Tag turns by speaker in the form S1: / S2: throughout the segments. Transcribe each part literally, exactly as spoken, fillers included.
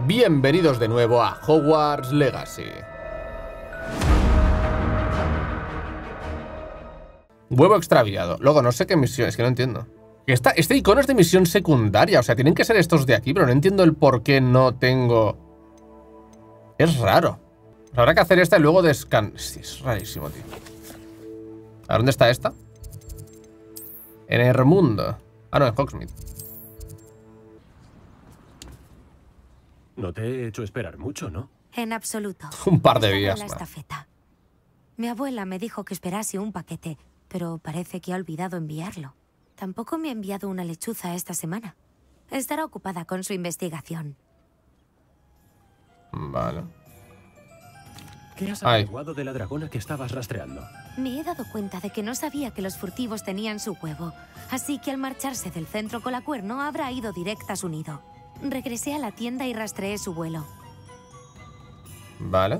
S1: Bienvenidos de nuevo a Hogwarts Legacy. Huevo extraviado. Luego, no sé qué misión, es que no entiendo. Esta, este icono es de misión secundaria, o sea, tienen que ser estos de aquí, pero no entiendo el por qué no tengo... Es raro. Habrá que hacer esta y luego descansar. Sí, es rarísimo, tío. ¿A dónde está esta? En Hermundo. Ah, no, en Hogsmeade.
S2: No te he hecho esperar mucho, ¿no?
S3: En absoluto.
S1: Un par de
S3: Estaba en
S1: días.
S3: la
S1: ¿no?
S3: estafeta. Mi abuela me dijo que esperase un paquete, pero parece que ha olvidado enviarlo. Tampoco me ha enviado una lechuza esta semana. Estará ocupada con su investigación.
S1: Vale.
S2: ¿Qué has
S1: Ay.
S2: averiguado de la dragona que estabas rastreando?
S3: Me he dado cuenta de que no sabía que los furtivos tenían su huevo, así que al marcharse del centro Colacuerno habrá ido directa a su nido. Regresé a la tienda y rastreé su vuelo.
S1: Vale.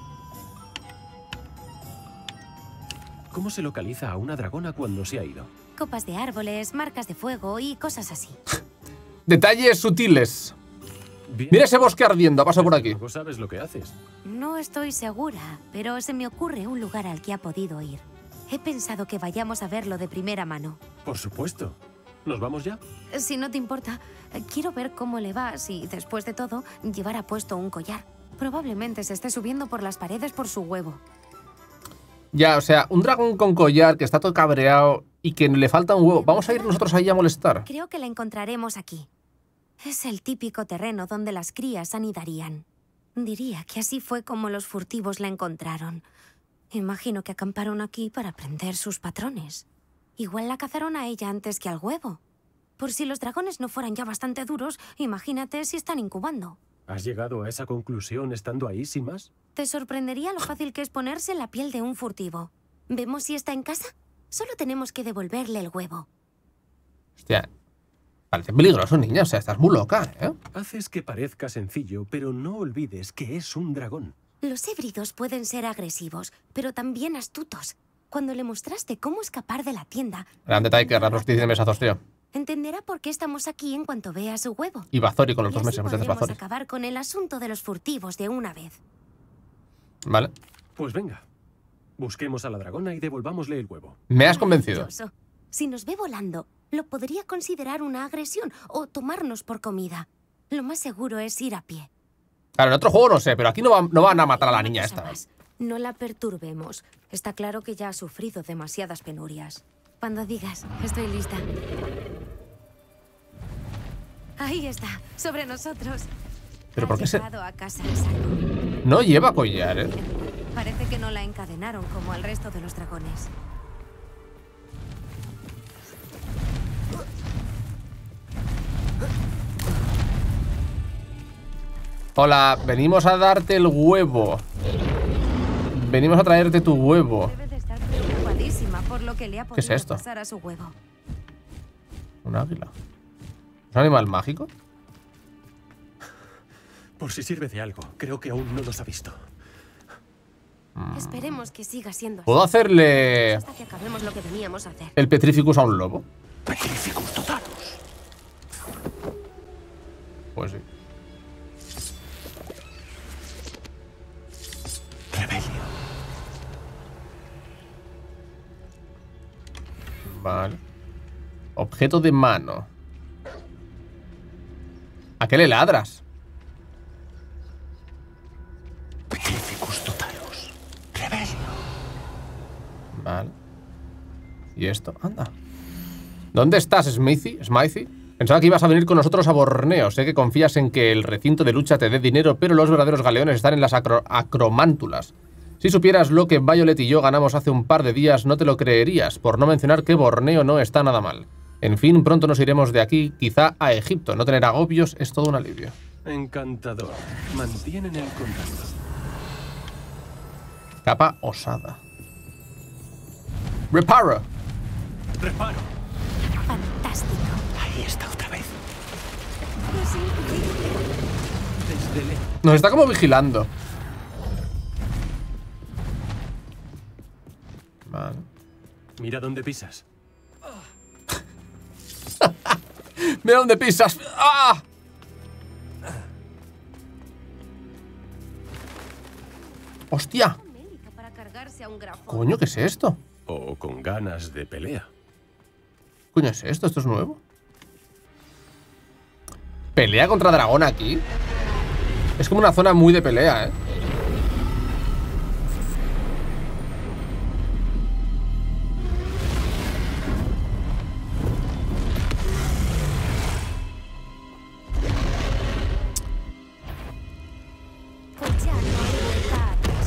S2: ¿Cómo se localiza a una dragona cuando se ha ido?
S3: Copas de árboles, marcas de fuego y cosas así.
S1: Detalles sutiles.
S2: Bien.
S1: Mira ese bosque ardiendo, paso por aquí.
S2: Tampoco sabes lo que haces.
S3: No estoy segura, pero se me ocurre un lugar al que ha podido ir. He pensado que vayamos a verlo de primera mano.
S2: Por supuesto. ¿Nos vamos ya?
S3: Si no te importa, quiero ver cómo le va si, después de todo, llevara puesto un collar. Probablemente se esté subiendo por las paredes por su huevo.
S1: Ya, o sea, un dragón con collar que está todo cabreado y que le falta un huevo. Vamos a ir nosotros ahí a molestar.
S3: Creo que la encontraremos aquí. Es el típico terreno donde las crías anidarían. Diría que así fue como los furtivos la encontraron. Imagino que acamparon aquí para aprender sus patrones. Igual la cazaron a ella antes que al huevo. Por si los dragones no fueran ya bastante duros, imagínate si están incubando.
S2: ¿Has llegado a esa conclusión estando ahí sin más?
S3: Te sorprendería lo fácil que es ponerse en la piel de un furtivo. ¿Vemos si está en casa? Solo tenemos que devolverle el huevo.
S1: Hostia, parece peligroso, niña. O sea, estás muy loca, ¿eh?
S2: Haces que parezca sencillo, pero no olvides que es un dragón.
S3: Los híbridos pueden ser agresivos, pero también astutos. Cuando le mostraste cómo escapar de la tienda...
S1: Gran detalle que raros tiene mesazos, tío.
S3: Entenderá por qué estamos aquí en cuanto vea su huevo.
S1: Y Bazori con los
S3: Y
S1: dos
S3: así
S1: meses, muchas veces
S3: podremos
S1: Bazori.
S3: acabar con el asunto de los furtivos de una vez.
S1: Vale.
S2: Pues venga. Busquemos a la dragona y devolvámosle el huevo.
S1: Me has convencido.
S3: Maravilloso. Si nos ve volando, lo podría considerar una agresión o tomarnos por comida. Lo más seguro es ir a pie.
S1: Claro, en otro juego no sé, pero aquí no, va- no van a matar a la
S3: Una
S1: niña
S3: cosa
S1: esta.
S3: más. No la perturbemos. Está claro que ya ha sufrido demasiadas penurias. Cuando digas, estoy lista. Ahí está, sobre nosotros.
S1: ¿Pero
S3: Ha
S1: por qué se...?
S3: llegado a casa a salvo.
S1: No lleva collar, ¿eh?
S3: Parece que no la encadenaron como al resto de los dragones.
S1: Hola, venimos a darte el huevo. Venimos a traerte tu huevo.
S3: Debe de estar preocupadísima por lo que le ha
S1: ¿Qué es
S3: podido
S1: esto?
S3: pasar a su huevo.
S1: Un águila. ¿Es un animal mágico?
S2: Por si sirve de algo, creo que aún no nos ha visto.
S3: Esperemos que siga siendo así.
S1: ¿Puedo hacerle
S3: Hasta que acabemos lo que veníamos a hacer.
S1: el Petrificus a un lobo?
S2: Petrificus totalus.
S1: Pues sí.
S2: Rebelio.
S1: Vale. Objeto de mano. ¿A qué le ladras?
S2: Petrificus totalus. Rebelio.
S1: Vale. ¿Y esto? Anda. ¿Dónde estás, Smithy? ¿Smithy? Pensaba que ibas a venir con nosotros a Borneo. Sé que confías en que el recinto de lucha te dé dinero, pero los verdaderos galeones están en las acro acromántulas. Si supieras lo que Violet y yo ganamos hace un par de días, no te lo creerías, por no mencionar que Borneo no está nada mal. En fin, pronto nos iremos de aquí, quizá a Egipto. No tener agobios es todo un alivio.
S2: Encantador. Mantienen el contacto.
S1: Capa osada. Reparo.
S2: Reparo.
S3: Fantástico.
S2: Ahí está otra vez.
S3: Es increíble.
S2: Desde lejos.
S1: Nos está como vigilando. Vale.
S2: Mira dónde pisas.
S1: Mira dónde pisas. ¡Ah! ¡Hostia!
S3: Para cargarse a un grafo.
S1: Coño, ¿qué es esto?
S2: O con ganas de pelea.
S1: Coño, ¿es esto? ¿Esto es nuevo? ¿Pelea contra dragón aquí? Es como una zona muy de pelea, ¿eh?
S3: Pues ya no hay vuelta atrás.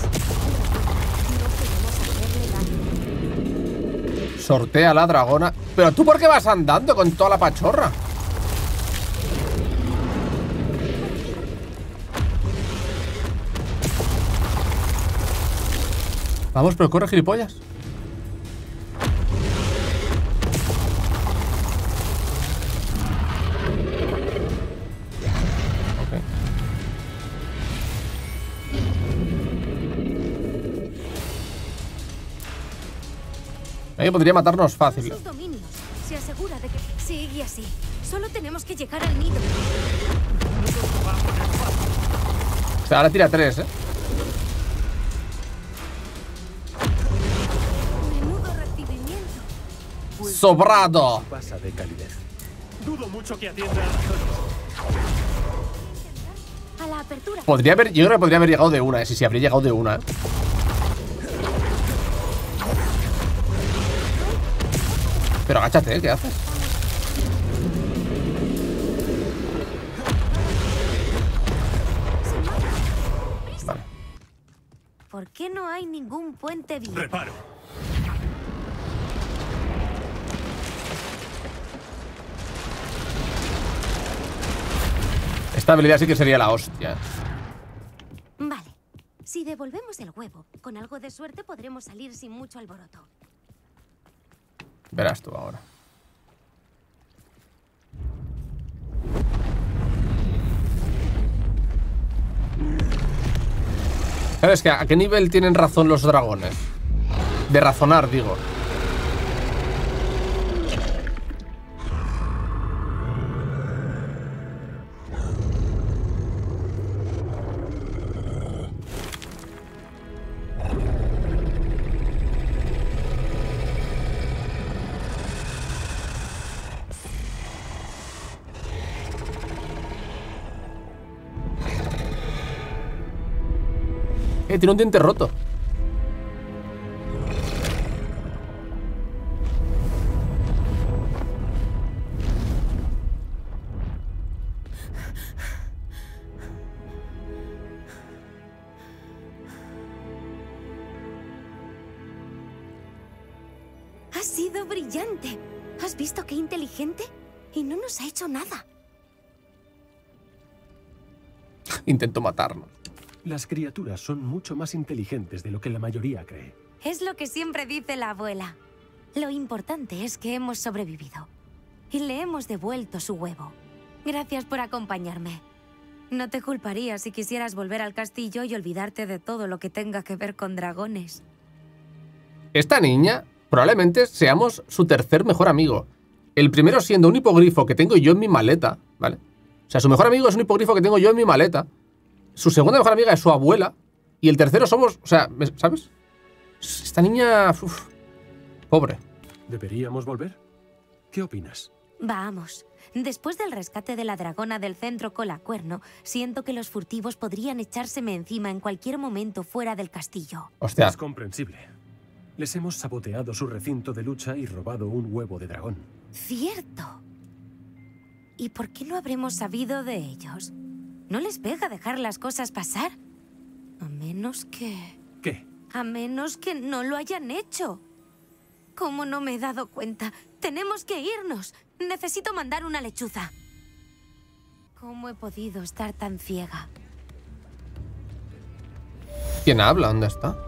S3: No podemos hacerle daño.
S1: Sortea a la dragona. ¿Pero tú por qué vas andando con toda la pachorra? Vamos, pero corre, gilipollas. Ok. Ahí podría matarnos fácil.
S3: Sus dominios. Se asegura de que sigue así. Solo tenemos que llegar al nido.
S1: O sea, ahora tira tres, ¿eh?
S3: Menudo recibimiento.
S1: ¡Sobrado!
S2: Pasa de calidez. Dudo mucho que atienda.
S3: A la apertura.
S1: Podría haber, yo creo que podría haber llegado de una, ¿eh? Sí, sí, habría llegado de una, ¿eh? Pero agáchate, ¿eh? ¿Qué haces? Vale.
S3: ¿Por qué no hay ningún puente vivo?
S2: Reparo.
S1: Esta habilidad sí que sería la hostia.
S3: Vale. Si devolvemos el huevo, con algo de suerte podremos salir sin mucho alboroto.
S1: Verás tú ahora. ¿Sabes qué? ¿A qué nivel tienen razón los dragones? De razonar, digo. Eh, tiene un diente roto.
S3: Ha sido brillante. ¿Has visto qué inteligente? Y no nos ha hecho nada.
S1: Intento matarnos.
S2: Las criaturas son mucho más inteligentes de lo que la mayoría cree.
S3: Es lo que siempre dice la abuela. Lo importante es que hemos sobrevivido. Y le hemos devuelto su huevo. Gracias por acompañarme. No te culparía si quisieras volver al castillo y olvidarte de todo lo que tenga que ver con dragones.
S1: Esta niña probablemente seamos su tercer mejor amigo. El primero siendo un hipogrifo que tengo yo en mi maleta, ¿vale? O sea, su mejor amigo es un hipogrifo que tengo yo en mi maleta. Su segunda mejor amiga es su abuela. Y el tercero somos... O sea, ¿sabes? Esta niña... Uf, pobre.
S2: ¿Deberíamos volver? ¿Qué opinas?
S3: Vamos. Después del rescate de la dragona del centro Colacuerno, siento que los furtivos podrían echárseme encima en cualquier momento fuera del castillo.
S1: Hostia.
S2: Es comprensible. Les hemos saboteado su recinto de lucha y robado un huevo de dragón.
S3: Cierto. ¿Y por qué no habremos sabido de ellos? ¿No les pega dejar las cosas pasar? A menos que...
S2: ¿Qué?
S3: A menos que no lo hayan hecho. ¿Cómo no me he dado cuenta? Tenemos que irnos. Necesito mandar una lechuza. ¿Cómo he podido estar tan ciega?
S1: ¿Quién habla? ¿Dónde está?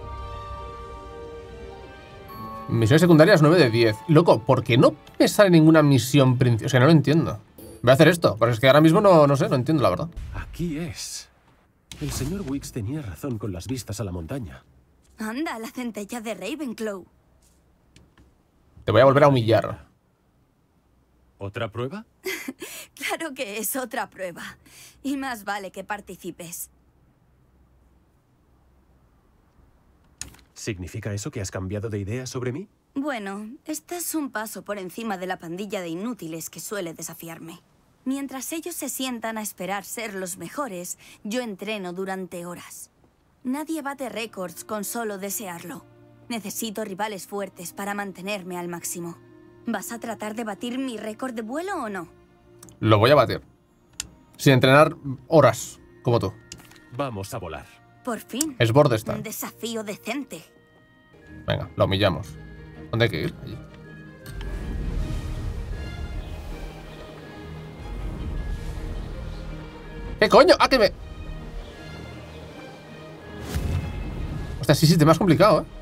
S1: Misiones secundarias nueve de diez. Loco, ¿por qué no me sale ninguna misión principal? O sea, no lo entiendo. Voy a hacer esto, porque es que ahora mismo no, no sé, no entiendo la verdad.
S2: Aquí es. El señor Wicks tenía razón con las vistas a la montaña.
S4: Anda, la centella de Ravenclaw.
S1: Te voy a volver a humillar.
S2: ¿Otra prueba?
S4: Claro que es otra prueba. Y más vale que participes.
S2: ¿Significa eso que has cambiado de idea sobre mí?
S4: Bueno, estás un paso por encima de la pandilla de inútiles que suele desafiarme. Mientras ellos se sientan a esperar ser los mejores, yo entreno durante horas. Nadie bate récords con solo desearlo. Necesito rivales fuertes para mantenerme al máximo. ¿Vas a tratar de batir mi récord de vuelo o no?
S1: Lo voy a batir. Sin entrenar horas, como tú.
S2: Vamos a volar.
S4: Por fin.
S1: Es Bordestar.
S4: Un desafío decente.
S1: Venga, lo humillamos. ¿Dónde hay que ir? Allí. ¿Qué coño? ¡Ah, que me...! Hostia, sí, sí, te me has complicado, ¿eh?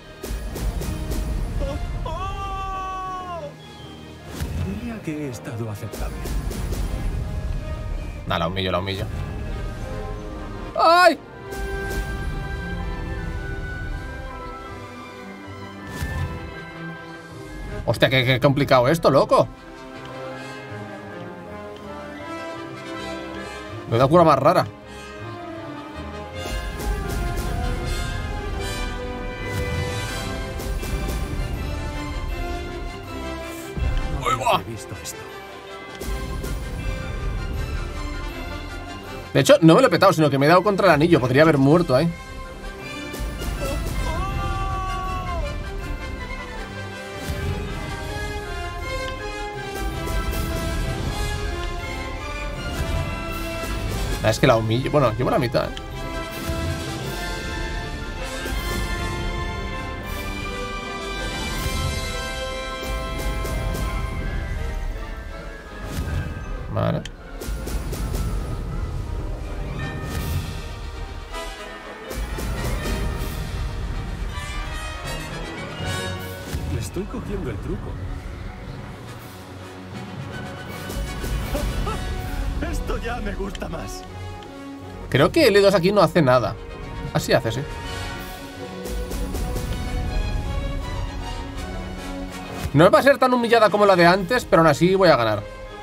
S2: Diría que he estado aceptable.
S1: Nada, la humillo, la humillo. ¡Ay! Hostia, qué, qué complicado esto, loco. Me da cura más rara.
S2: No he visto esto.
S1: De hecho, no me lo he petado, sino que me he dado contra el anillo. Podría haber muerto ahí. Ah, es que la humillo. Bueno, llevo la mitad, ¿eh? Vale.
S2: Le estoy cogiendo el truco. Esto ya me gusta más.
S1: Creo que L dos aquí no hace nada. Así hace, sí. No va a ser tan humillada como la de antes, pero aún así voy a ganar.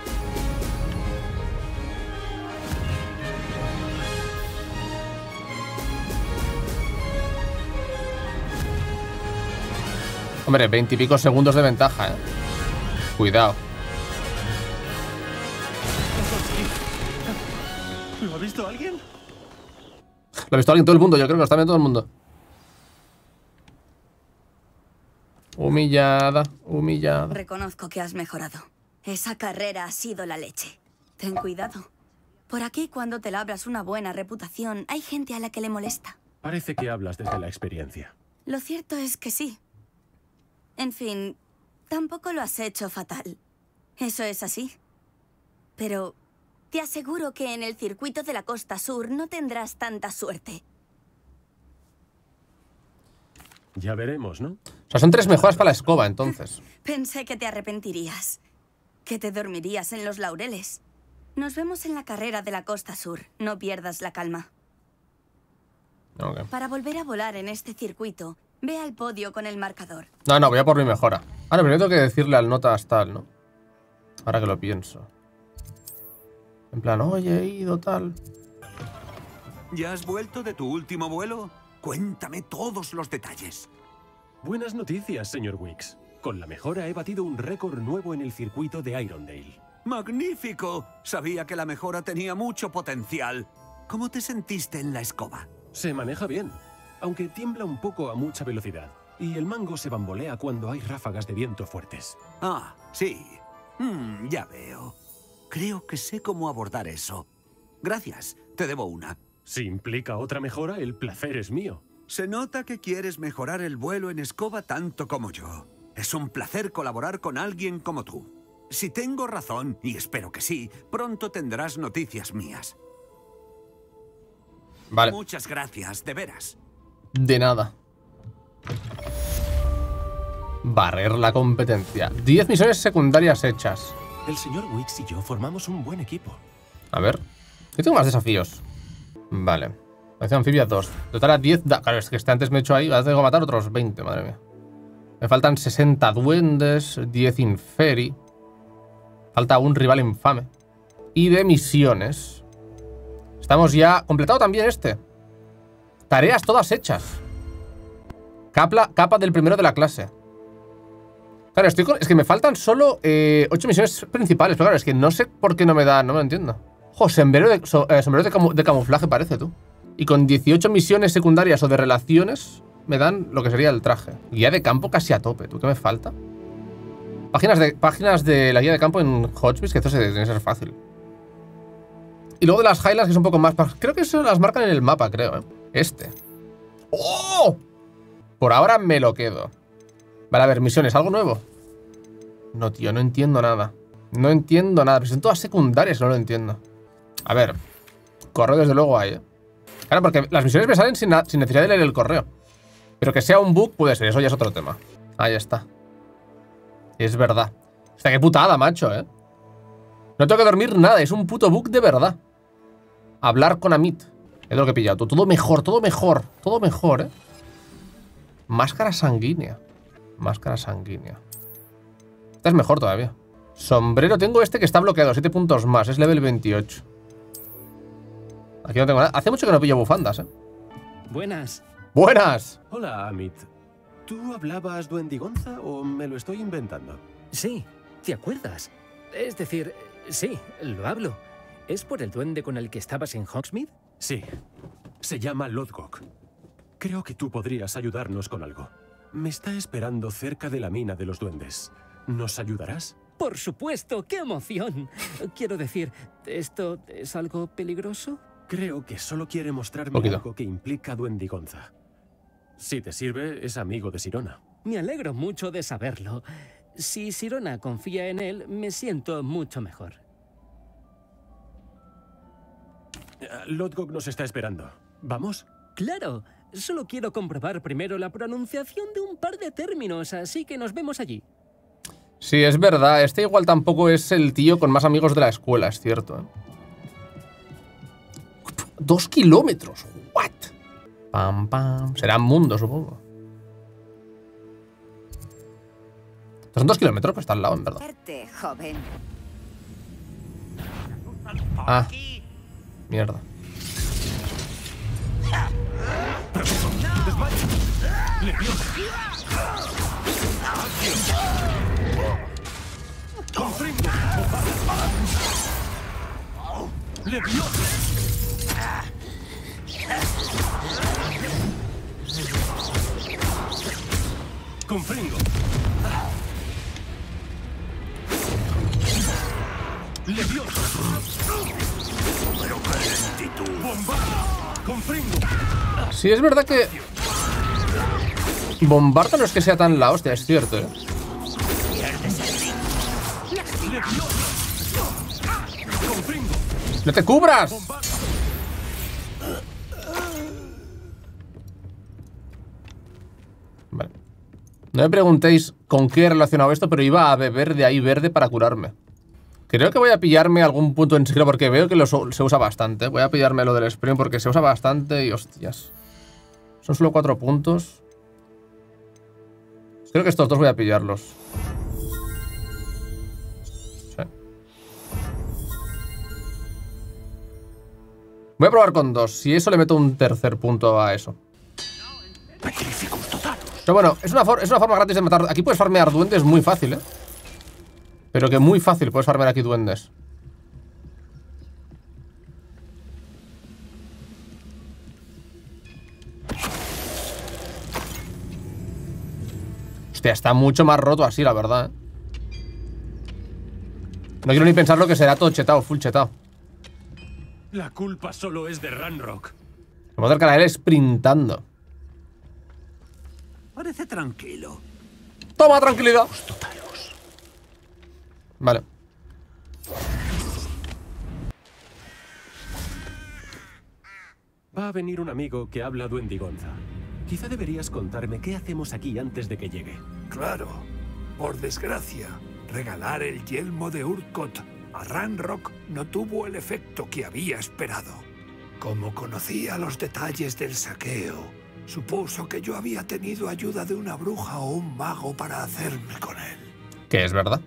S1: Hombre, veintipico segundos de ventaja, eh. Cuidado.
S2: ¿Lo ha visto alguien?
S1: Lo ha visto alguien, todo el mundo. Yo creo que lo está viendo todo el mundo. Humillada, humillada.
S4: Reconozco que has mejorado. Esa carrera ha sido la leche. Ten cuidado. Por aquí, cuando te labras una buena reputación, hay gente a la que le molesta.
S2: Parece que hablas desde la experiencia.
S4: Lo cierto es que sí. En fin, tampoco lo has hecho fatal. Eso es así. Pero te aseguro que en el circuito de la Costa Sur no tendrás tanta suerte.
S2: Ya veremos, ¿no?
S1: O sea, son tres mejoras para la escoba, entonces.
S4: Pensé que te arrepentirías. Que te dormirías en los laureles. Nos vemos en la carrera de la Costa Sur. No pierdas la calma.
S1: Okay.
S4: Para volver a volar en este circuito, ve al podio con el marcador.
S1: No, no, voy a por mi mejora. Ahora, primero tengo que decirle al notas tal, ¿no? Ahora que lo pienso. En plan, oye, he ido tal.
S5: ¿Ya has vuelto de tu último vuelo? Cuéntame todos los detalles.
S2: Buenas noticias, señor Weeks. Con la mejora he batido un récord nuevo en el circuito de Irondale.
S5: ¡Magnífico! Sabía que la mejora tenía mucho potencial. ¿Cómo te sentiste en la escoba?
S2: Se maneja bien, aunque tiembla un poco a mucha velocidad. Y el mango se bambolea cuando hay ráfagas de viento fuertes.
S5: Ah, sí. Mm, ya veo. Creo que sé cómo abordar eso. Gracias, te debo una.
S2: Si implica otra mejora, el placer es mío.
S5: Se nota que quieres mejorar el vuelo en escoba tanto como yo. Es un placer colaborar con alguien como tú. Si tengo razón, y espero que sí, pronto tendrás noticias mías.
S1: Vale.
S5: Muchas gracias, de veras.
S1: De nada. Barrer la competencia. diez misiones secundarias hechas.
S2: El señor Weeks y yo formamos un buen equipo.
S1: A ver. Yo tengo más desafíos. Vale. Acción anfibia dos. Total a diez. Da claro, es que este antes me he hecho ahí. Ahora tengo que matar otros veinte, madre mía. Me faltan sesenta duendes. diez inferi. Falta un rival infame. Y de misiones. Estamos ya... Completado también este. Tareas todas hechas. Capa, capa del primero de la clase. Claro, estoy con, es que me faltan solo eh, ocho misiones principales. Pero claro, es que no sé por qué no me da, no me lo entiendo. Jo, sombrero de, so, eh, sombrero de, camu, de camuflaje parece, tú. Y con dieciocho misiones secundarias o de relaciones me dan lo que sería el traje. Guía de campo casi a tope, ¿tú qué me falta? Páginas de, páginas de la guía de campo en Hotchkiss, que esto se, tiene que ser fácil. Y luego de las highlights, que es un poco más... Creo que eso las marcan en el mapa, creo, ¿eh? Este. ¡Oh! Por ahora me lo quedo. Vale, a ver, misiones, ¿algo nuevo? No, tío, no entiendo nada. No entiendo nada. Pero son todas secundarias, no lo entiendo. A ver. Correo desde luego hay, ¿eh? Claro, porque las misiones me salen sin, sin necesidad de leer el correo. Pero que sea un bug puede ser, eso ya es otro tema. Ahí está. Es verdad. Hostia, qué putada, macho, ¿eh? No tengo que dormir nada, es un puto bug de verdad. Hablar con Amit. Es lo que he pillado. Todo mejor, todo mejor. Todo mejor, ¿eh? Máscara sanguínea. Máscara sanguínea. Esta es mejor todavía. Sombrero, tengo este que está bloqueado. siete puntos más, es level veintiocho. Aquí no tengo nada. Hace mucho que no pillo bufandas, ¿eh?
S6: Buenas.
S1: ¡Buenas!
S2: Hola, Amit. ¿Tú hablabas duendigonza o me lo estoy inventando?
S6: Sí, ¿te acuerdas? Es decir, sí, lo hablo. ¿Es por el duende con el que estabas en Hogsmeade?
S2: Sí. Se llama Lodgok. Creo que tú podrías ayudarnos con algo. Me está esperando cerca de la mina de los duendes. ¿Nos ayudarás?
S6: Por supuesto, qué emoción. Quiero decir, ¿esto es algo peligroso?
S2: Creo que solo quiere mostrarme
S1: Poquito.
S2: algo que implica duendigonza. Si te sirve, es amigo de Sirona.
S6: Me alegro mucho de saberlo. Si Sirona confía en él, me siento mucho mejor.
S2: Lodgok nos está esperando. ¿Vamos?
S6: Claro, solo quiero comprobar primero la pronunciación de un par de términos, así que nos vemos allí.
S1: Sí, es verdad. Este igual tampoco es el tío con más amigos de la escuela, es cierto, ¿eh? Dos kilómetros. ¿What? Pam, pam. Será mundo, supongo. Son dos kilómetros, pues está al lado, en verdad.
S7: Verte, joven.
S1: Ah. Mierda.
S2: Confringo. Leviosa. Pero qué lentitud. Bombarda. Confringo.
S1: Sí, es verdad que... Bombarda no es que sea tan la hostia, es cierto, ¿eh? ¡No te cubras! Vale. No me preguntéis con qué he relacionado esto, pero iba a beber de ahí verde para curarme. Creo que voy a pillarme algún punto en siglo porque veo que lo se usa bastante. Voy a pillarme lo del sprint porque se usa bastante y hostias. Son solo cuatro puntos. Creo que estos dos voy a pillarlos. Sí. Voy a probar con dos. Si eso le meto un tercer punto a eso. Pero bueno, es una, for es una forma gratis de matar. Aquí puedes farmear duendes muy fácil, ¿eh? Pero que muy fácil puedes farmear aquí duendes. Hostia, está mucho más roto así, la verdad, ¿eh? No quiero ni pensar lo que será todo chetado, full chetado.
S2: La culpa solo es de Ranrock.
S1: Vamos a acercar a él sprintando.
S5: Parece tranquilo.
S1: Toma, tranquilidad. Vale.
S2: Va a venir un amigo que habla duendigonza. Quizá deberías contarme qué hacemos aquí antes de que llegue.
S8: Claro. Por desgracia, regalar el yelmo de Urtkot a Ranrock no tuvo el efecto que había esperado. Como conocía los detalles del saqueo, supuso que yo había tenido ayuda de una bruja o un mago para hacerme con él.
S1: Que es verdad.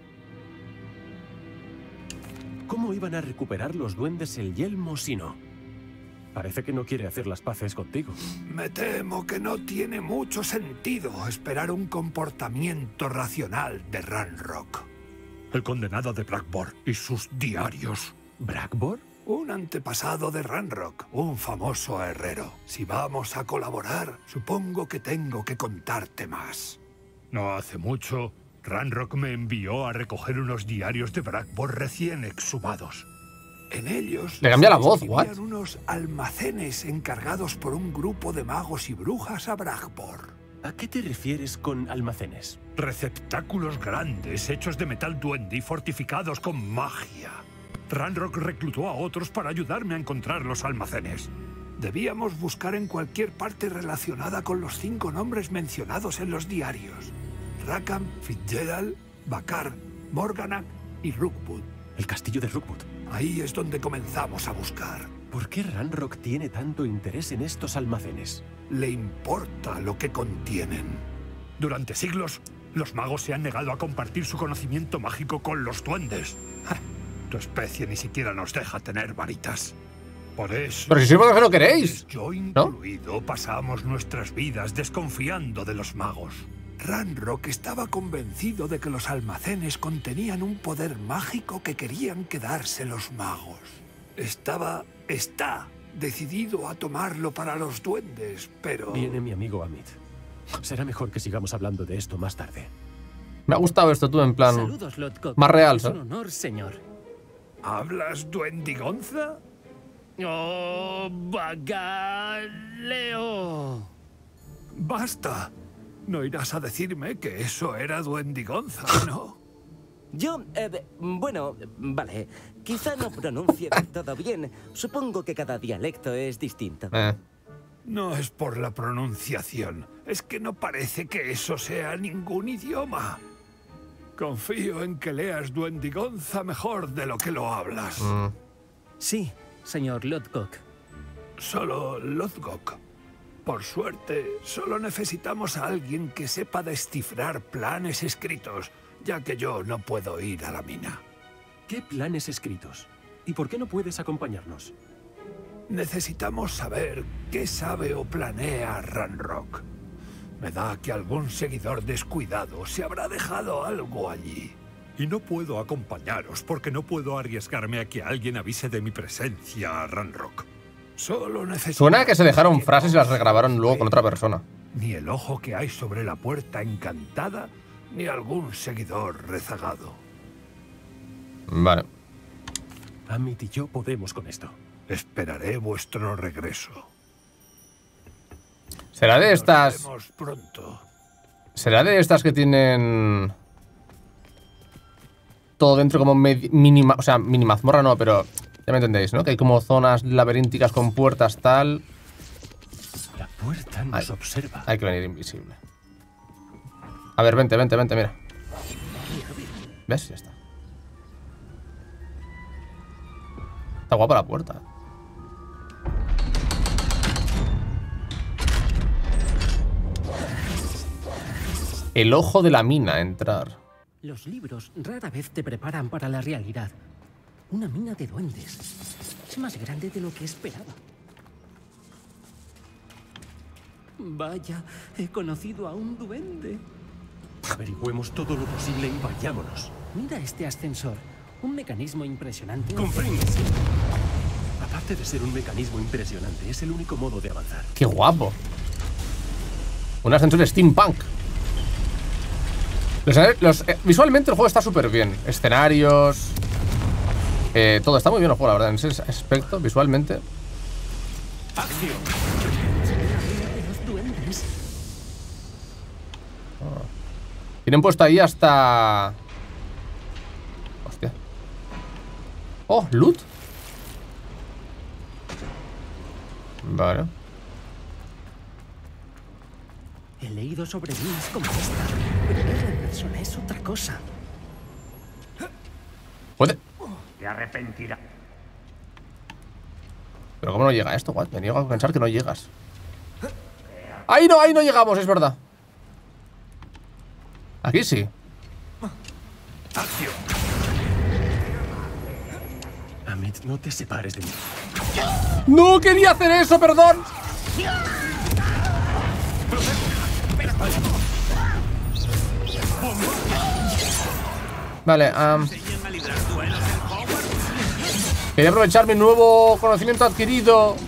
S2: ¿Cómo iban a recuperar los duendes el yelmo si no? Parece que no quiere hacer las paces contigo.
S8: Me temo que no tiene mucho sentido esperar un comportamiento racional de Ranrock. El condenado de Blackboard y sus diarios.
S2: ¿Blackboard?
S8: Un antepasado de Ranrock, un famoso herrero. Si vamos a colaborar, supongo que tengo que contarte más. No hace mucho, Ranrock me envió a recoger unos diarios de Blackboard recién exhumados. En ellos
S1: le cambia la voz, ¿what?
S8: unos almacenes encargados por un grupo de magos y brujas a Blackboard.
S2: ¿A qué te refieres con almacenes?
S8: Receptáculos grandes hechos de metal duende y fortificados con magia. Ranrock reclutó a otros para ayudarme a encontrar los almacenes. Debíamos buscar en cualquier parte relacionada con los cinco nombres mencionados en los diarios. Rackham, Fitzgerald, Bakar, Morganach y Rookwood.
S2: El castillo de Rookwood.
S8: Ahí es donde comenzamos a buscar.
S2: ¿Por qué Ranrock tiene tanto interés en estos almacenes?
S8: Le importa lo que contienen. Durante siglos, los magos se han negado a compartir su conocimiento mágico con los duendes. Ja, tu especie ni siquiera nos deja tener varitas. Por eso...
S1: Pero si sois vosotros que no queréis,
S8: yo incluido, ¿no? Pasamos nuestras vidas desconfiando de los magos. Ranrock estaba convencido de que los almacenes contenían un poder mágico que querían quedarse los magos. Estaba... está decidido a tomarlo para los duendes, pero...
S2: Viene mi amigo Amit. Será mejor que sigamos hablando de esto más tarde.
S1: Me ha gustado esto tú en plan...
S6: Saludos, Lodgok.
S1: Más real,
S6: Es un
S1: ¿sabes?
S6: honor, señor.
S8: ¿Hablas duendigonza?
S6: ¡Oh, bagaleo!
S8: ¡Basta! No irás a decirme que eso era duendigonza, ¿no?
S7: Yo, eh, bueno, vale. Quizá no pronuncie del todo bien. Supongo que cada dialecto es distinto.
S1: Eh.
S8: No es por la pronunciación. Es que no parece que eso sea ningún idioma. Confío en que leas duendigonza mejor de lo que lo hablas.
S1: Mm.
S6: Sí, señor Lodgok.
S8: Solo Lodgok. Por suerte, solo necesitamos a alguien que sepa descifrar planes escritos, ya que yo no puedo ir a la mina.
S2: ¿Qué planes escritos? ¿Y por qué no puedes acompañarnos?
S8: Necesitamos saber qué sabe o planea Ranrock. Me da que algún seguidor descuidado se habrá dejado algo allí. Y no puedo acompañaros porque no puedo arriesgarme a que alguien avise de mi presencia a Ranrock. Solo necesito...
S1: Suena a que se dejaron frases y las regrabaron luego con otra persona.
S8: Ni el ojo que hay sobre la puerta encantada, ni algún seguidor rezagado.
S1: Vale.
S2: Amit y yo podemos con esto.
S8: Esperaré vuestro regreso.
S1: ¿Será de estas...
S8: Nos vemos pronto.
S1: ¿Será de estas que tienen... todo dentro como mini... O sea, mini mazmorra no, pero... Ya me entendéis, ¿no? Que hay como zonas laberínticas con puertas, tal...
S2: La puerta nos
S1: Ay,
S2: observa.
S1: Hay que venir invisible. A ver, vente, vente, vente, mira. ¿Ves? Ya está. Está guapa la puerta. El ojo de la mina, entrar.
S6: Los libros rara vez te preparan para la realidad. Una mina de duendes. Es más grande de lo que esperaba. Vaya, he conocido a un duende.
S2: Averigüemos todo lo posible y vayámonos.
S6: Mira este ascensor. Un mecanismo impresionante.
S2: Comprendes. Aparte de ser un mecanismo impresionante, es el único modo de avanzar.
S1: ¡Qué guapo! Un ascensor steampunk. Los, los, eh, visualmente el juego está súper bien. Escenarios... Eh, todo está muy bien el juego, la verdad. En ese aspecto, visualmente.
S2: ¡Acción!
S6: Los duendes.
S1: Oh. Tienen puesto ahí hasta... Hostia. Oh, loot. Vale.
S6: He leído sobre minas como esta, pero verla en persona es otra cosa.
S1: ¿Puede?
S9: Te arrepentirás.
S1: Pero ¿cómo no llega esto, What? Me niego a pensar que no llegas. ¡Ahí no! ¡Ahí no llegamos! Es verdad. Aquí sí.
S2: ¡Acción! Amit, no te separes de mí.
S1: ¡No quería hacer eso, perdón! Vale, um, quería aprovechar mi nuevo conocimiento adquirido.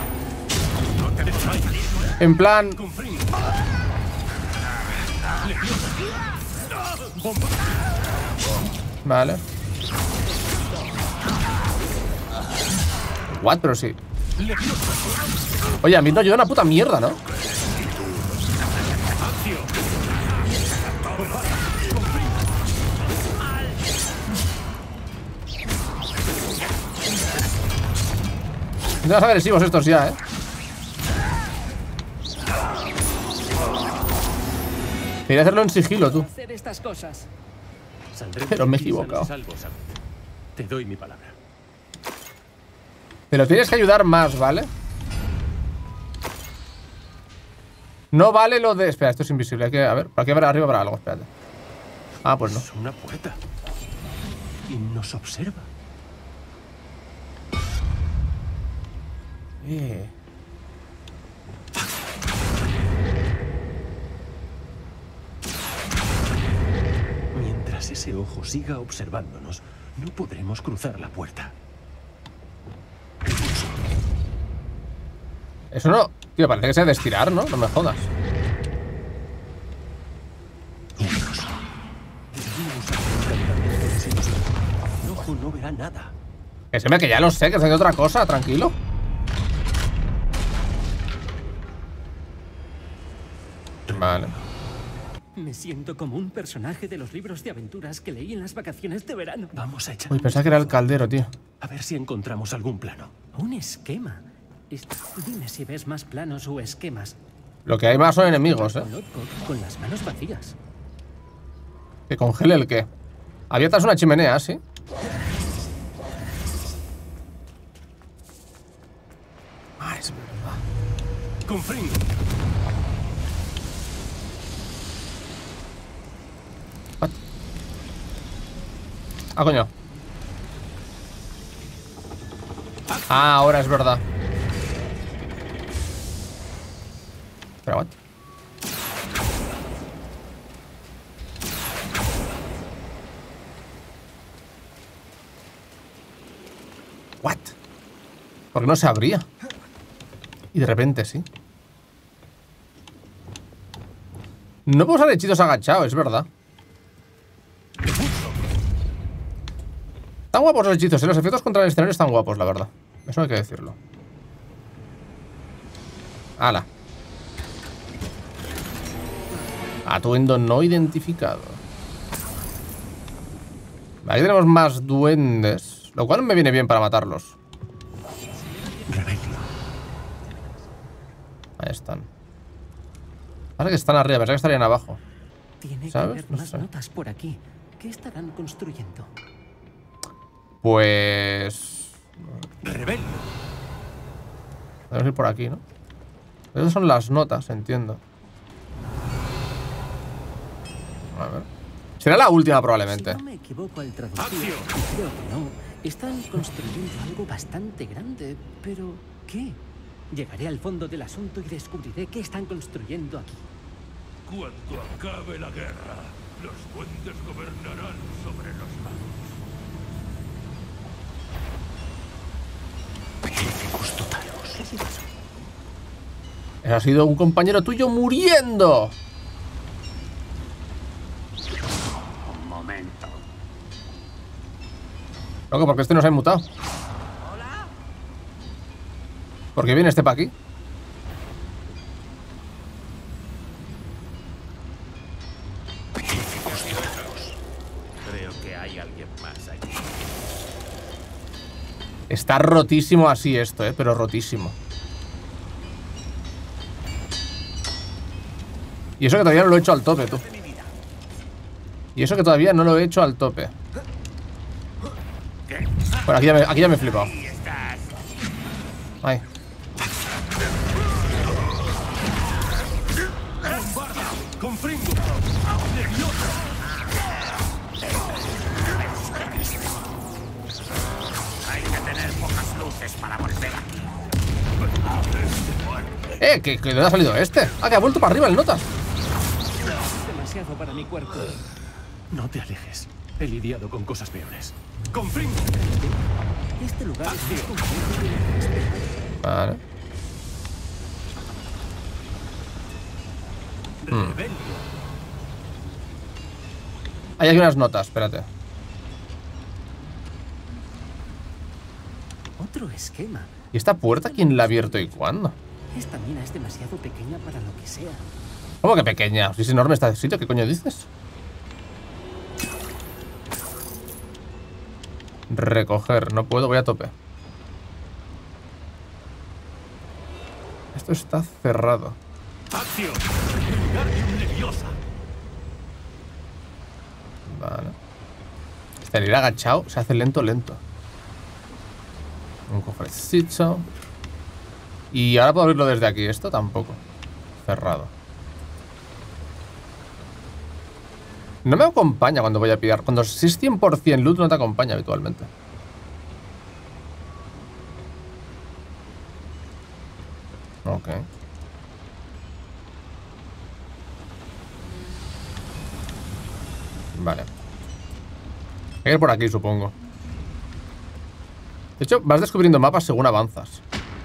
S1: En plan... Vale. What? Pero sí. Oye, a mí no ayuda una puta mierda, ¿no? Son agresivos estos ya, ¿eh? Quería hacerlo en sigilo, tú.
S6: Hacer estas cosas.
S1: Pero me he equivocado.
S2: Te doy mi palabra.
S1: Pero tienes que ayudar más, ¿vale? No vale lo de... Espera, esto es invisible. Hay que... A ver, ¿para qué habrá arriba para algo? Espérate. Ah, pues no.
S2: Es una puerta. Y nos observa.
S1: Eh.
S2: Mientras ese ojo siga observándonos, no podremos cruzar la puerta.
S1: Eso no... Tío, parece que sea de estirar, ¿no? No me jodas.
S2: El ojo no verá nada.
S1: Que se me que ya lo sé, que es de otra cosa, tranquilo. Vale.
S6: Me siento como un personaje de los libros de aventuras que leí en las vacaciones de verano.
S2: Vamos a echar.
S1: Uy, pensaba que era el caldero, tío.
S2: A ver si encontramos algún plano.
S6: Un esquema. Es- Dime si ves más planos o esquemas.
S1: Lo que hay más son enemigos, ¿eh?
S6: Con Lodgok, con las manos vacías.
S1: Que congele el qué. Abiertas una chimenea, ¿sí? Ah, es verdad.
S2: Confringo.
S1: Ah, coño. Ah, ahora es verdad. Pero what? What? ¿Por qué no se abría? Y de repente sí. No puedo usar hechizos agachados, es verdad. Están guapos los hechizos, ¿eh? Los efectos contra el escenario están guapos, la verdad. Eso hay que decirlo. Ala. Atuendo no identificado. Aquí tenemos más duendes, lo cual me viene bien para matarlos. Ahí están. Parece que están arriba, pensaba que estarían abajo.
S6: Tiene
S1: ¿Sabes?
S6: que haber
S1: No
S6: más
S1: sé.
S6: notas por aquí. ¿Qué estarán construyendo?
S1: Pues...
S2: Rebel.
S1: Podemos ir por aquí, ¿no? Esas son las notas, entiendo. A ver. Será la última probablemente.
S6: Si no me equivoco al traducir, y creo que no, están construyendo algo bastante grande, pero ¿qué? Llegaré al fondo del asunto y descubriré qué están construyendo aquí.
S8: Cuando acabe la guerra, los duendes gobernarán sobre los magos.
S1: Eso ha sido un compañero tuyo muriendo.
S8: Un momento.
S1: Loco, porque este nos ha inmutado. ¿Por qué viene este para aquí?
S8: Creo que hay alguien más aquí.
S1: Está rotísimo así esto, eh, pero rotísimo. Y eso que todavía no lo he hecho al tope, tú. Y eso que todavía no lo he hecho al tope. Bueno, aquí ya me, aquí ya me he flipado. Ay.
S2: Confringo.
S8: Hay que tener
S5: tener pocas luces para volver aquí.
S1: Eh, ¿que, que ¿de dónde ha salido este? Ah, que ha vuelto para arriba el Notas.
S6: Demasiado para mi cuerpo.
S2: No te alejes. He lidiado con cosas peores. ¡Confringo!
S6: Este lugar es más complejo de lo que esperaba.
S1: Vale. Hmm. Hay aquí unas notas, espérate.
S6: Otro esquema.
S1: ¿Y esta puerta quién la ha abierto y cuándo?
S6: Esta mina es demasiado pequeña para lo que sea.
S1: ¿Cómo que pequeña? Si es enorme este sitio, ¿qué coño dices? Recoger, no puedo, voy a tope. Esto está cerrado.
S2: ¡Acción! ¡Wingardium Leviosa!
S1: Vale. Este al ir agachado se hace lento, lento. Un cofrecito. Y ahora puedo abrirlo desde aquí. Esto tampoco. Cerrado. No me acompaña cuando voy a pillar. Cuando si es cien por cien loot no te acompaña habitualmente. Ok. Vale. Hay que ir por aquí, supongo. De hecho, vas descubriendo mapas según avanzas.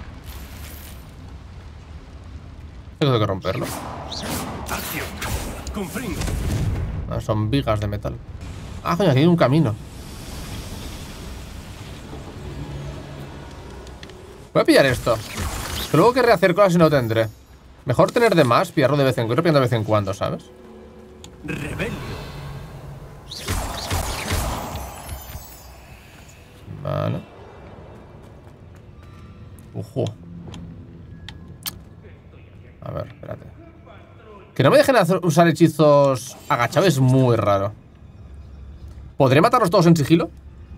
S1: Tengo que romperlo.
S2: ¡Acción! ¡Confringo!
S1: Ah, son vigas de metal. Ah, coño, aquí hay un camino. Voy a pillar esto. Que luego querré hacer cosas y no tendré. Mejor tener de más, pillarlo de vez en cuando, pillarlo de vez en cuando, ¿sabes?
S2: ¡Rebelio!
S1: Vale. Ojo. A ver, espérate. Que no me dejen hacer, usar hechizos agachados es muy raro. ¿Podré matarlos todos en sigilo?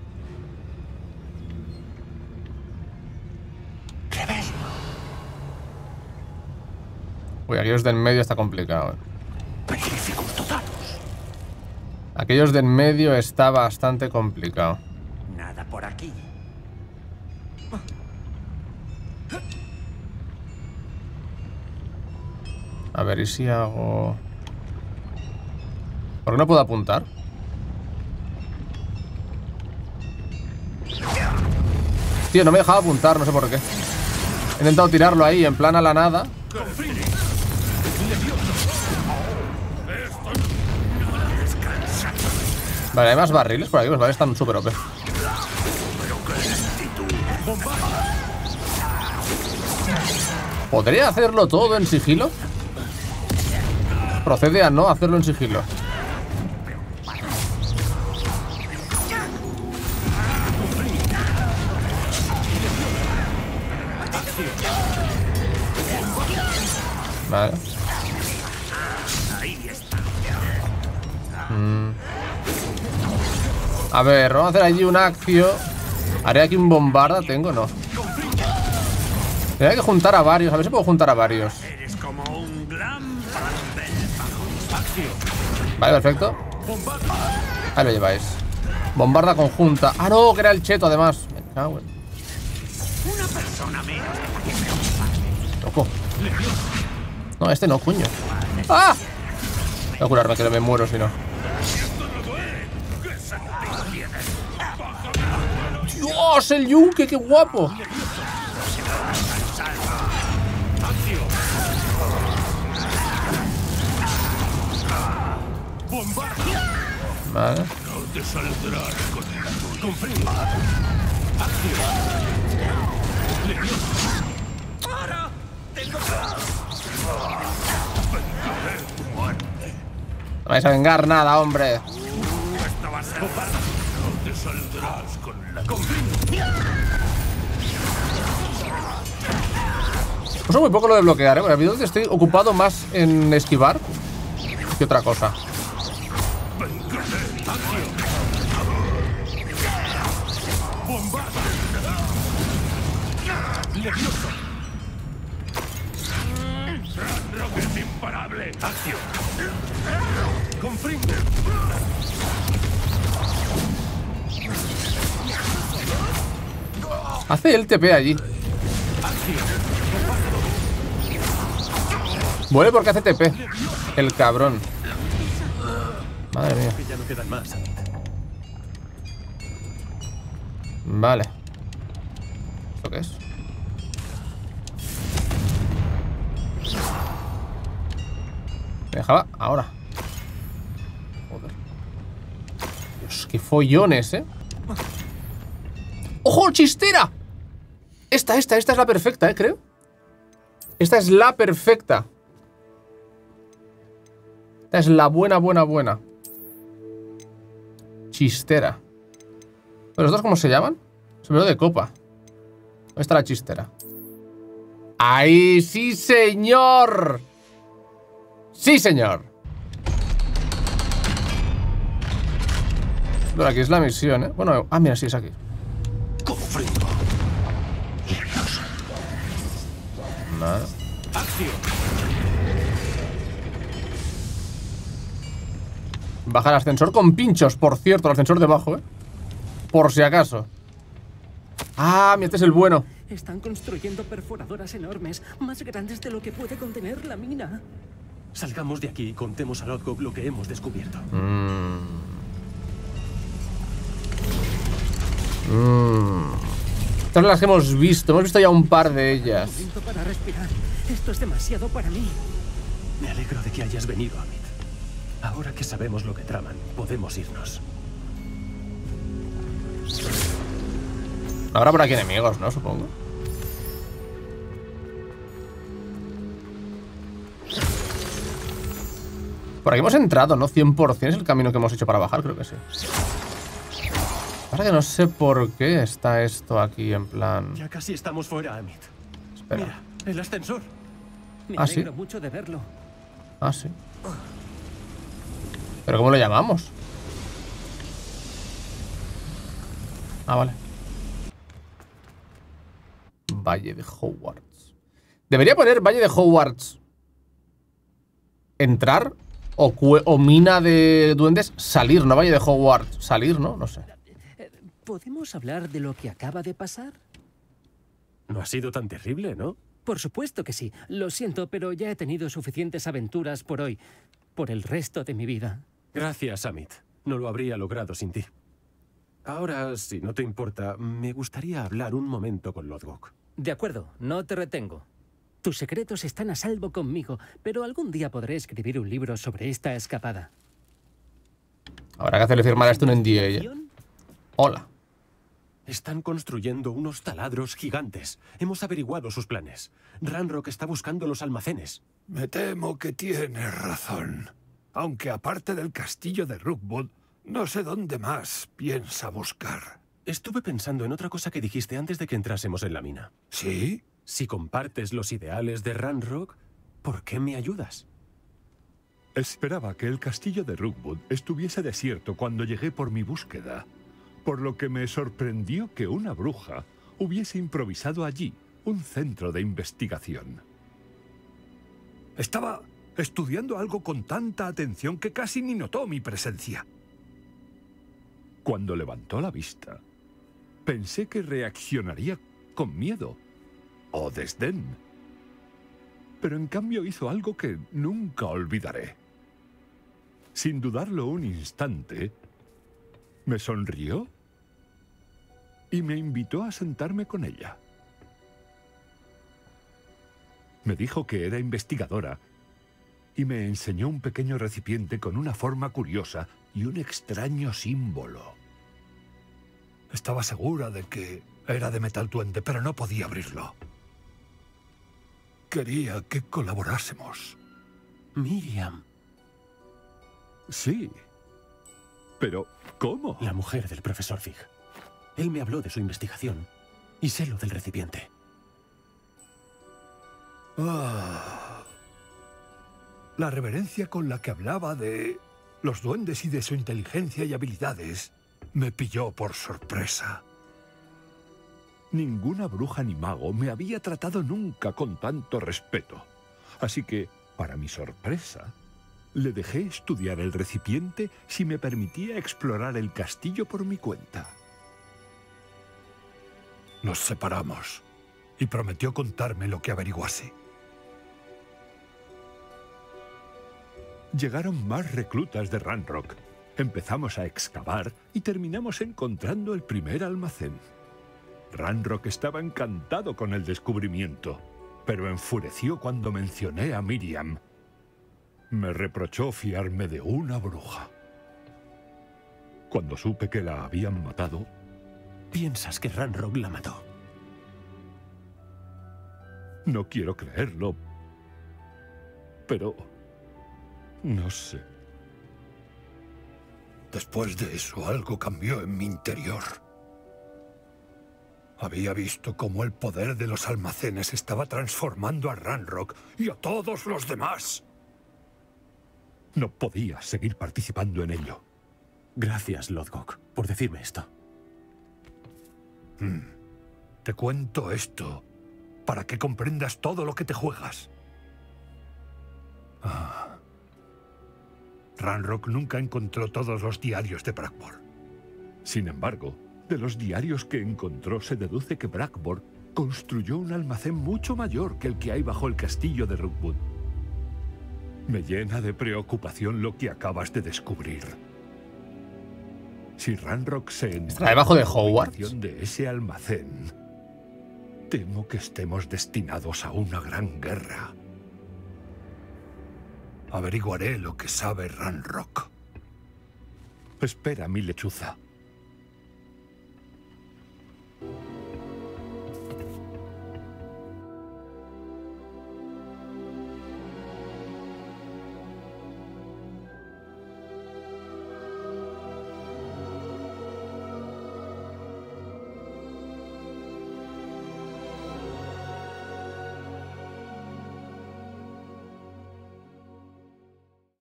S1: Uy, aquellos de en medio está complicado, eh. Aquellos de en medio está bastante complicado.
S5: Nada por aquí.
S1: A ver, ¿y si hago...? ¿Por qué no puedo apuntar? Tío, no me he dejado apuntar, no sé por qué. He intentado tirarlo ahí, en plan a la nada. Vale, hay más barriles por aquí, pues vale, están súper O P. ¿Podría hacerlo todo en sigilo? Procede a no hacerlo en sigilo. Vale. Mm. A ver, vamos a hacer allí una acción. Haré aquí un bombarda, ¿tengo? No. Tendría que juntar a varios, a ver si puedo juntar a varios.
S5: Eres como un glam
S1: Vale, perfecto. Ahí lo lleváis. Bombarda conjunta. Ah, no, que era el cheto además. Me cago en...
S5: Una persona menos.
S1: Loco. No, este no, coño. ¡Ah! Voy a curarme que no me muero si no. ¡Dios! ¡El yunque! ¡Qué guapo! Vale.
S8: No te saldrás con el tuyo.
S1: No vais a vengar nada, hombre.
S8: No te saldrás con la
S1: Uso muy poco lo de bloquear, ¿eh? Porque a mí donde estoy ocupado más en esquivar que otra cosa.
S8: Rocket imparable. Acción.
S2: Confringo.
S1: Hace el T P allí. Vuelve porque hace T P. El cabrón. Madre mía.
S2: Que ya no quedan más, Amit.
S1: Vale. ¿Esto qué es? Me dejaba ahora. Joder. Dios, qué follones, ¿eh? ¡Ojo, chistera! Esta, esta, esta es la perfecta, ¿eh? Creo. Esta es la perfecta. Esta es la buena, buena, buena. Chistera. ¿Pero los dos cómo se llaman? Sombrero de copa. ¿Dónde está la chistera? ¡Ahí, sí, señor! ¡Sí, señor! Pero aquí es la misión, ¿eh? Bueno, ah, mira, sí, es aquí.
S2: Confringo.
S1: Vale.
S2: Acción.
S1: Baja el ascensor con pinchos, por cierto, el ascensor debajo, ¿eh? Por si acaso. Ah, mira, este es el bueno.
S6: Están construyendo perforadoras enormes, más grandes de lo que puede contener la mina.
S2: Salgamos de aquí y contemos a Lodgok lo que hemos descubierto.
S1: Mmm. Mmm. Estas son las que hemos visto. Hemos visto ya un par de ellas.
S6: Momento para respirar. Esto es demasiado para mí.
S2: Me alegro de que hayas venido, Amit. Ahora que sabemos lo que traman, podemos irnos.
S1: Habrá por aquí enemigos, ¿no? Supongo. Por aquí hemos entrado, ¿no? cien por cien es el camino que hemos hecho para bajar, creo que sí. Ahora que no sé por qué está esto aquí en plan...
S2: Ya casi estamos fuera, Amit.
S1: Espera.
S2: Mira, el ascensor.
S6: Me
S1: Ah, ¿sí?
S6: alegro mucho de verlo.
S1: Ah, sí. ¿Pero cómo lo llamamos? Ah, vale. Valle de Hogwarts. Debería poner Valle de Hogwarts. Entrar o, o mina de duendes salir, no Valle de Hogwarts. Salir, ¿no? No sé.
S6: ¿Podemos hablar de lo que acaba de pasar?
S2: No ha sido tan terrible, ¿no?
S6: Por supuesto que sí. Lo siento, pero ya he tenido suficientes aventuras por hoy. Por el resto de mi vida.
S2: Gracias, Amit. No lo habría logrado sin ti. Ahora, si no te importa, me gustaría hablar un momento con Lodgok.
S6: De acuerdo, no te retengo. Tus secretos están a salvo conmigo, pero algún día podré escribir un libro sobre esta escapada.
S1: Habrá que hacerle firmar esto un N D A ella. Hola.
S2: Están construyendo unos taladros gigantes. Hemos averiguado sus planes. Ranrock está buscando los almacenes.
S8: Me temo que tienes razón. Aunque aparte del castillo de Rookwood, no sé dónde más piensa buscar.
S2: Estuve pensando en otra cosa que dijiste antes de que entrásemos en la mina.
S8: ¿Sí?
S2: Si compartes los ideales de Ranrock, ¿por qué me ayudas?
S9: Esperaba que el castillo de Rookwood estuviese desierto cuando llegué por mi búsqueda, por lo que me sorprendió que una bruja hubiese improvisado allí un centro de investigación.
S8: Estaba estudiando algo con tanta atención que casi ni notó mi presencia.
S9: Cuando levantó la vista, pensé que reaccionaría con miedo o desdén. Pero en cambio hizo algo que nunca olvidaré. Sin dudarlo un instante, me sonrió y me invitó a sentarme con ella. Me dijo que era investigadora y me enseñó un pequeño recipiente con una forma curiosa y un extraño símbolo.
S8: Estaba segura de que era de metal duende, pero no podía abrirlo. Quería que colaborásemos.
S2: Miriam.
S9: Sí. Pero, ¿cómo?
S2: La mujer del profesor Fig. Él me habló de su investigación y sé lo del recipiente.
S8: Ah, la reverencia con la que hablaba de los duendes y de su inteligencia y habilidades me pilló por sorpresa.
S9: Ninguna bruja ni mago me había tratado nunca con tanto respeto. Así que, para mi sorpresa, le dejé estudiar el recipiente si me permitía explorar el castillo por mi cuenta.
S8: Nos separamos y prometió contarme lo que averiguase.
S9: Llegaron más reclutas de Ranrock. Empezamos a excavar y terminamos encontrando el primer almacén. Ranrock estaba encantado con el descubrimiento, pero enfureció cuando mencioné a Miriam. Me reprochó fiarme de una bruja. Cuando supe que la habían matado...
S2: ¿Piensas que Ranrock la mató?
S9: No quiero creerlo, pero... no sé.
S8: Después de eso, algo cambió en mi interior. Había visto cómo el poder de los almacenes estaba transformando a Ranrock y a todos los demás.
S9: No podía seguir participando en ello.
S2: Gracias, Lodgok, por decirme esto.
S8: Hmm. Te cuento esto para que comprendas todo lo que te juegas. Ah. Ranrock nunca encontró todos los diarios de Brackborn.
S9: Sin embargo, de los diarios que encontró se deduce que Brackborn construyó un almacén mucho mayor que el que hay bajo el castillo de Rookwood. Me llena de preocupación lo que acabas de descubrir. Si Ranrock se
S1: ¿Está debajo de Hogwarts?
S9: de ese almacén, temo que estemos destinados a una gran guerra.
S8: Averiguaré lo que sabe Ranrock.
S9: Espera, mi lechuza.